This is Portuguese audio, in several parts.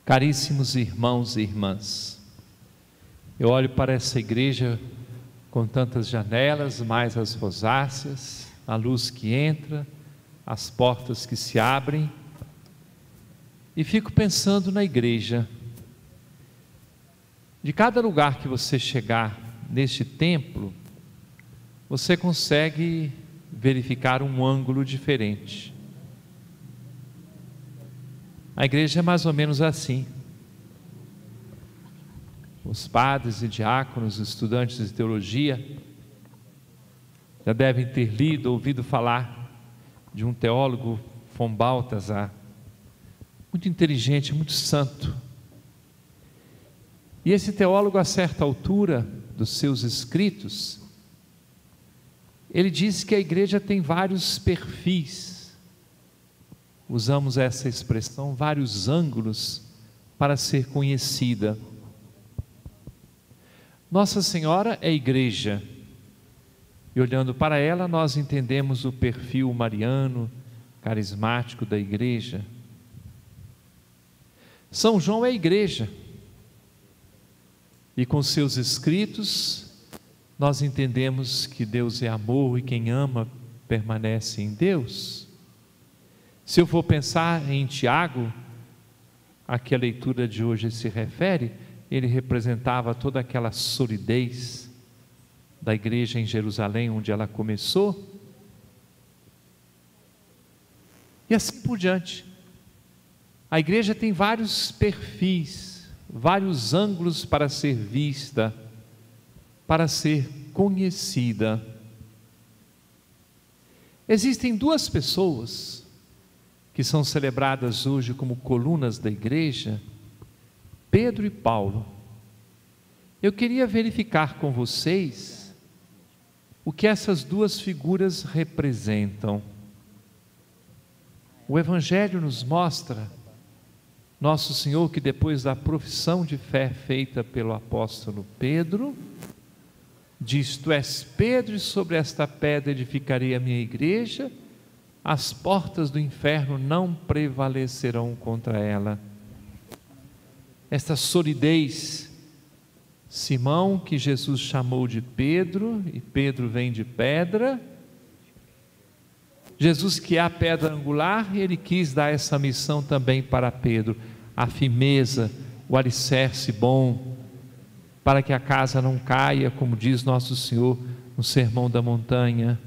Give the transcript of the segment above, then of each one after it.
Caríssimos irmãos e irmãs, eu olho para essa igreja com tantas janelas, mais as rosáceas, a luz que entra, as portas que se abrem, e fico pensando na igreja. De cada lugar que você chegar neste templo, você consegue verificar um ângulo diferente. A igreja é mais ou menos assim. Os padres e diáconos, estudantes de teologia, já devem ter lido, ouvido falar de um teólogo, von Balthasar, muito inteligente, muito santo. E esse teólogo, a certa altura dos seus escritos, ele diz que a igreja tem vários perfis. Usamos essa expressão, vários ângulos para ser conhecida. Nossa Senhora é igreja, e olhando para ela nós entendemos o perfil mariano, carismático da igreja. São João é igreja, e com seus escritos nós entendemos que Deus é amor e quem ama permanece em Deus. Se eu for pensar em Tiago, a que a leitura de hoje se refere, ele representava toda aquela solidez da igreja em Jerusalém, onde ela começou, e assim por diante. A igreja tem vários perfis, vários ângulos para ser vista, para ser conhecida. Existem duas pessoas que são celebradas hoje como colunas da igreja, Pedro e Paulo. Eu queria verificar com vocês o que essas duas figuras representam. O Evangelho nos mostra Nosso Senhor que depois da profissão de fé feita pelo apóstolo Pedro, diz: Tu és Pedro e sobre esta pedra edificarei a minha igreja, as portas do inferno não prevalecerão contra ela. Esta solidez, Simão, que Jesus chamou de Pedro, e Pedro vem de pedra, Jesus, que é a pedra angular, ele quis dar essa missão também para Pedro, a firmeza, o alicerce bom, para que a casa não caia, como diz Nosso Senhor no Sermão da Montanha.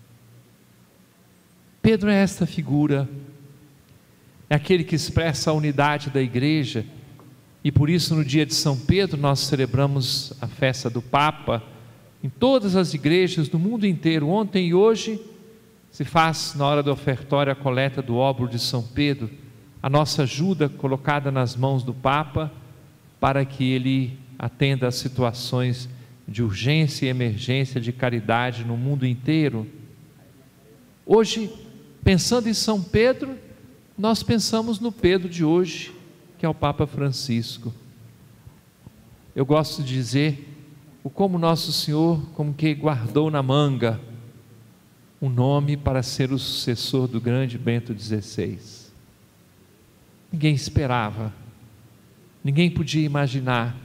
Pedro é esta figura, é aquele que expressa a unidade da igreja, e por isso no dia de São Pedro nós celebramos a festa do Papa. Em todas as igrejas do mundo inteiro, ontem e hoje, se faz na hora do ofertório a coleta do óbolo de São Pedro, a nossa ajuda colocada nas mãos do Papa, para que ele atenda às situações de urgência e emergência de caridade no mundo inteiro. Hoje, pensando em São Pedro, nós pensamos no Pedro de hoje, que é o Papa Francisco. Eu gosto de dizer o como Nosso Senhor, como que guardou na manga um nome para ser o sucessor do grande Bento XVI. Ninguém esperava, ninguém podia imaginar.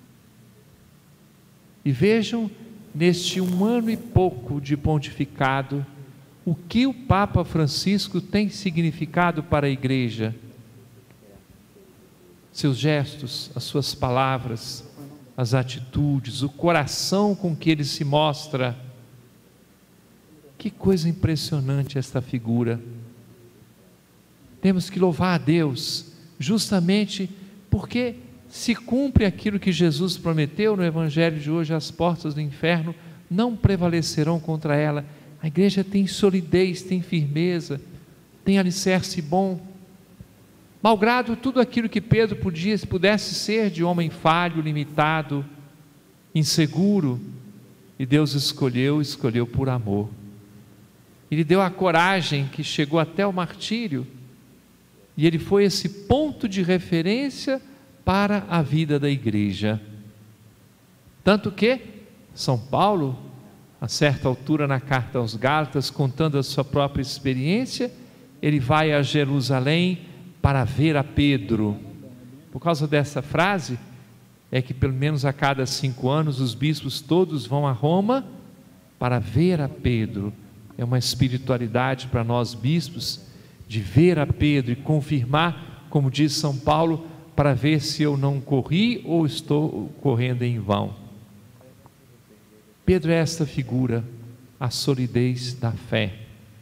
E vejam, neste 1 ano e pouco de pontificado, o que o Papa Francisco tem significado para a igreja. Seus gestos, as suas palavras, as atitudes, o coração com que ele se mostra. Que coisa impressionante esta figura. Temos que louvar a Deus, justamente porque se cumpre aquilo que Jesus prometeu no Evangelho de hoje: as portas do inferno não prevalecerão contra ela. A igreja tem solidez, tem firmeza, tem alicerce bom. Malgrado tudo aquilo que Pedro pudesse ser de homem falho, limitado, inseguro, e Deus escolheu por amor. Ele deu a coragem que chegou até o martírio, e ele foi esse ponto de referência para a vida da igreja. Tanto que São Paulo, a certa altura na carta aos Gálatas, contando a sua própria experiência, ele vai a Jerusalém para ver a Pedro, por causa dessa frase, é que pelo menos a cada 5 anos os bispos todos vão a Roma para ver a Pedro. É uma espiritualidade para nós bispos, de ver a Pedro e confirmar, como diz São Paulo, para ver se eu não corri ou estou correndo em vão. Pedro é esta figura, a solidez da fé.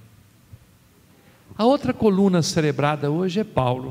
A outra coluna celebrada hoje é Paulo.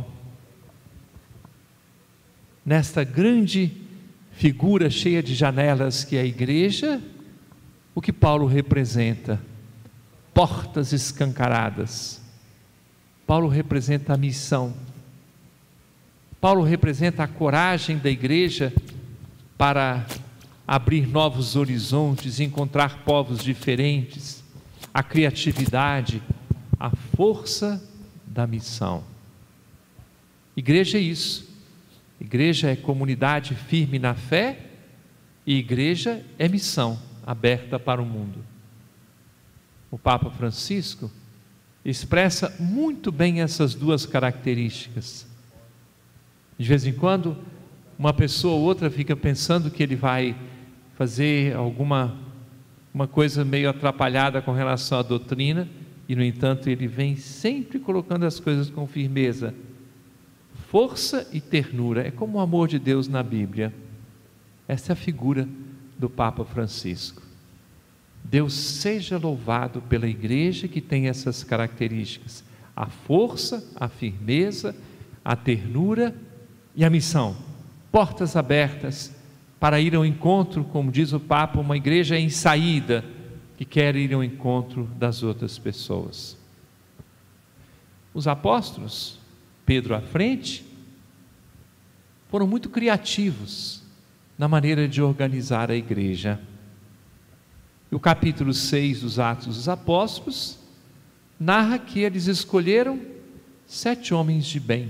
Nesta grande figura cheia de janelas que é a igreja, o que Paulo representa? Portas escancaradas. Paulo representa a missão. Paulo representa a coragem da igreja para abrir novos horizontes, encontrar povos diferentes, a criatividade, a força da missão. Igreja é isso. Igreja é comunidade firme na fé e igreja é missão aberta para o mundo. O Papa Francisco expressa muito bem essas duas características. De vez em quando, uma pessoa ou outra fica pensando que ele vai fazer uma coisa meio atrapalhada com relação à doutrina, e no entanto ele vem sempre colocando as coisas com firmeza, força e ternura. É como o amor de Deus na Bíblia. Essa é a figura do Papa Francisco. Deus seja louvado pela igreja que tem essas características: a força, a firmeza, a ternura e a missão. Portas abertas para ir ao encontro, como diz o Papa, uma igreja em saída, que quer ir ao encontro das outras pessoas. Os apóstolos, Pedro à frente, foram muito criativos na maneira de organizar a igreja. E o capítulo 6 dos Atos dos Apóstolos narra que eles escolheram 7 homens de bem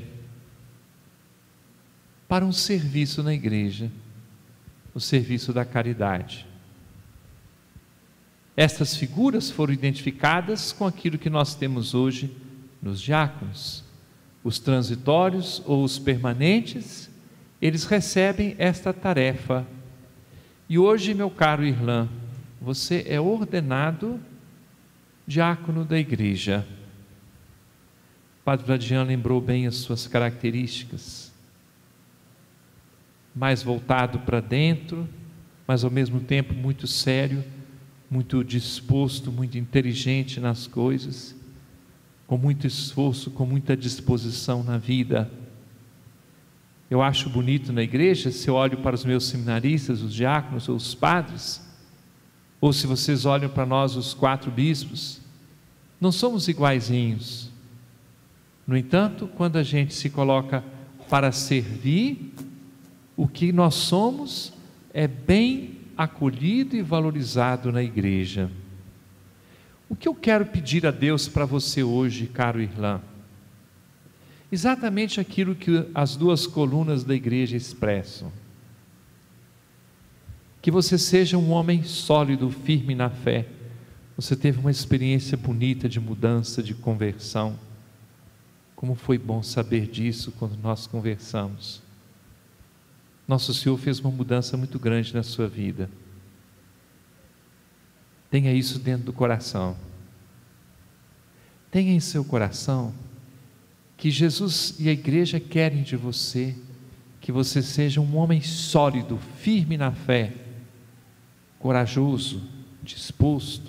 para um serviço na igreja, o serviço da caridade. Estas figuras foram identificadas com aquilo que nós temos hoje nos diáconos. Os transitórios ou os permanentes, eles recebem esta tarefa. E hoje, meu caro Irlan, você é ordenado diácono da igreja. Padre Vladian lembrou bem as suas características. Mais voltado para dentro, mas ao mesmo tempo muito sério, muito disposto, muito inteligente nas coisas, com muito esforço, com muita disposição na vida. Eu acho bonito na igreja, se eu olho para os meus seminaristas, os diáconos ou os padres, ou se vocês olham para nós, os 4 bispos, não somos iguaizinhos. No entanto, quando a gente se coloca para servir, o que nós somos é bem acolhido e valorizado na igreja. O que eu quero pedir a Deus para você hoje, caro Irlan? Exatamente aquilo que as 2 colunas da igreja expressam. Que você seja um homem sólido, firme na fé. Você teve uma experiência bonita de mudança, de conversão. Como foi bom saber disso quando nós conversamos. Nosso Senhor fez uma mudança muito grande na sua vida. Tenha isso dentro do coração. Tenha em seu coração que Jesus e a igreja querem de você que você seja um homem sólido, firme na fé, corajoso, disposto,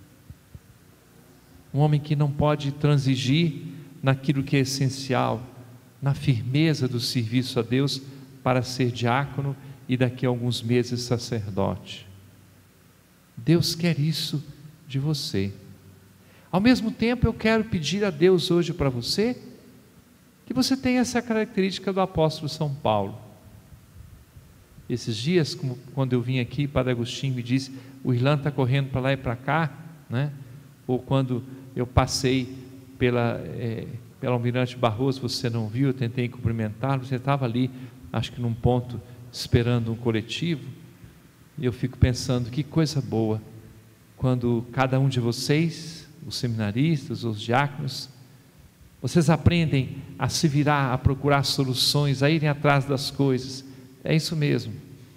um homem que não pode transigir naquilo que é essencial, na firmeza do serviço a Deus, para ser diácono e daqui a alguns meses sacerdote. Deus quer isso de você. Ao mesmo tempo, eu quero pedir a Deus hoje para você que você tenha essa característica do apóstolo São Paulo. Esses dias, como quando eu vim aqui, Padre Agostinho me disse: o Irlan está correndo para lá e para cá, né? Ou quando eu passei pela Almirante Barroso, você não viu, eu tentei cumprimentá-lo, você estava ali, acho que num ponto, esperando um coletivo, e eu fico pensando, que coisa boa, quando cada um de vocês, os seminaristas, os diáconos, Vocês aprendem a se virar, a procurar soluções, a irem atrás das coisas. É isso mesmo.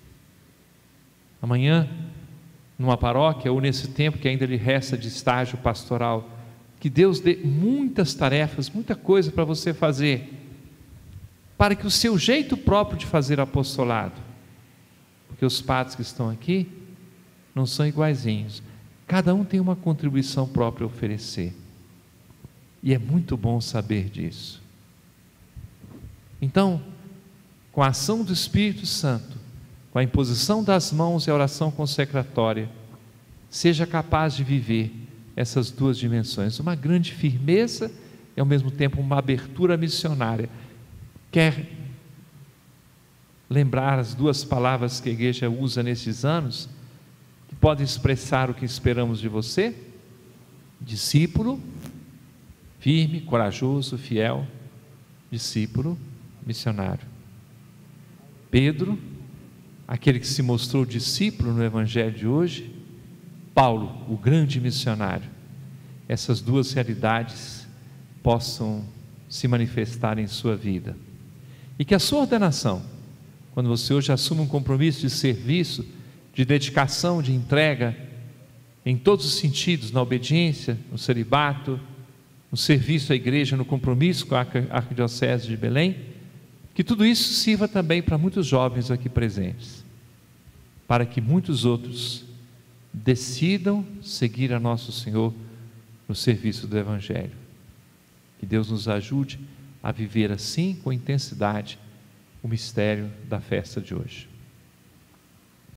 Amanhã, numa paróquia ou nesse tempo que ainda lhe resta de estágio pastoral, que Deus dê muitas tarefas, muita coisa para você fazer, para que o seu jeito próprio de fazer apostolado, porque os padres que estão aqui não são iguaizinhos, cada um tem uma contribuição própria a oferecer, e é muito bom saber disso. Então, com a ação do Espírito Santo, com a imposição das mãos e a oração consecratória, seja capaz de viver essas duas dimensões, uma grande firmeza e ao mesmo tempo uma abertura missionária. Quer lembrar as duas palavras que a igreja usa nesses anos, que podem expressar o que esperamos de você? Discípulo, firme, corajoso, fiel, discípulo, missionário. Pedro, aquele que se mostrou discípulo no Evangelho de hoje, Paulo, o grande missionário. Essas duas realidades possam se manifestar em sua vida. E que a sua ordenação, quando você hoje assume um compromisso de serviço, de dedicação, de entrega, em todos os sentidos, na obediência, no celibato, no serviço à igreja, no compromisso com a Arquidiocese de Belém, que tudo isso sirva também para muitos jovens aqui presentes, para que muitos outros decidam seguir a Nosso Senhor no serviço do Evangelho. Que Deus nos ajude a viver assim, com intensidade, o mistério da festa de hoje.